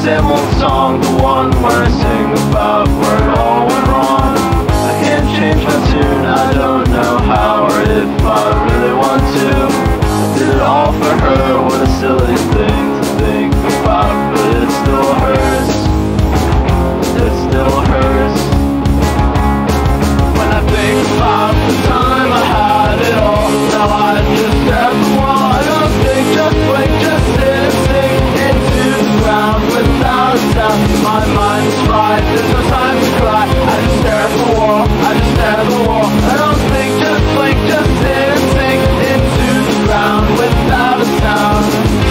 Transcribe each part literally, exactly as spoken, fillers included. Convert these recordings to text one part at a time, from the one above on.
same old song, the one where I sing about where it all went wrong. I can't change my tune, I don't know how or if I really want to. I did it all for her, what a silly thing to think about, but it still hurts. It still hurts. When I think about the time I had it all, now I just have the wall. I don't think, just blink, just sit and sink into the ground without a sound. My mind is fried, there's no time to cry. I just stare at the wall, I just stare at the wall. I don't think, just blink, just sit and sink into the ground without a sound.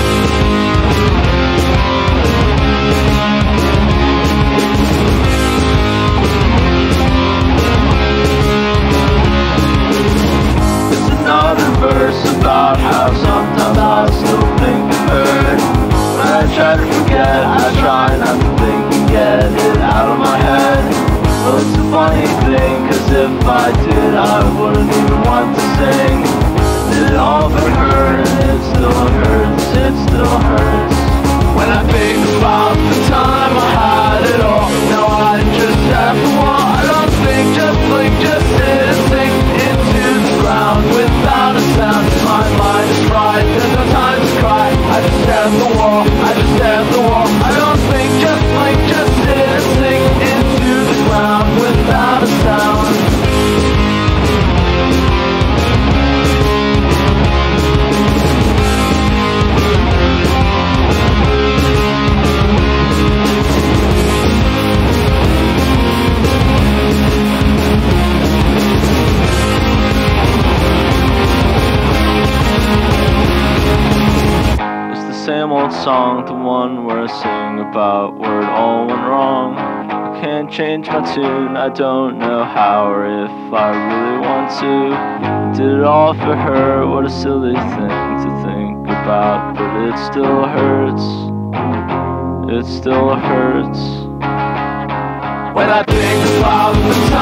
Another verse about how sometimes I still think of her. When I try to forget, I try not to think and get it out of my head. Well, it's a funny thing, cause if I did, I wouldn't even want to sing. Did it all for her, and it still hurts, it still hurts. When I think about the time I had it all, now I just have to walk. I don't think, just blink, just sit and sink into the ground without a sound. My mind is fried, there's no time to cry. I just stare at the wall, I just stare at the wall. I don't think, just blink, just sit and sink into the ground without a sound. Same old song, the one where I sing about where it all went wrong. I can't change my tune, I don't know how or if I really want to. Did it all for her, what a silly thing to think about, but it still hurts, it still hurts. When I think about the